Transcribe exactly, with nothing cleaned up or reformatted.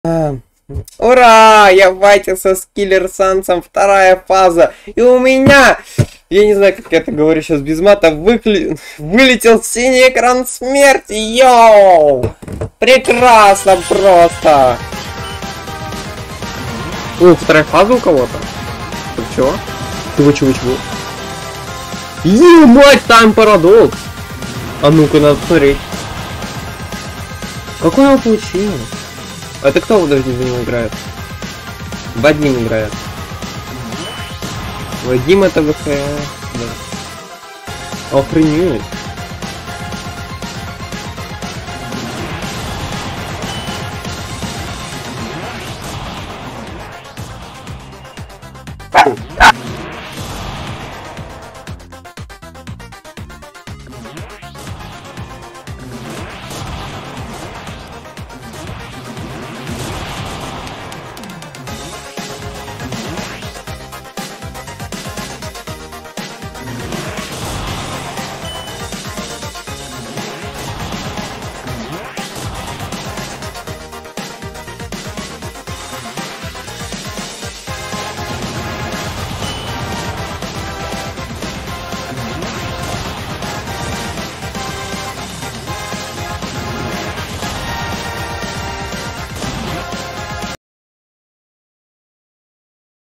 А, ура! Я в файте со Скиллер Сансом, вторая фаза. И у меня, я не знаю, как я это говорю сейчас без мата, выкли... вылетел синий экран смерти. Йоу! Прекрасно просто! О, вторая фаза у кого-то? Чего? Чего, чего, чего? Ебать, там парадокс! А ну-ка, надо посмотреть. Какой он получил? Это кто, подожди, за него играет? Вадим играет. Вадим это ВХ. Да. Охренеть.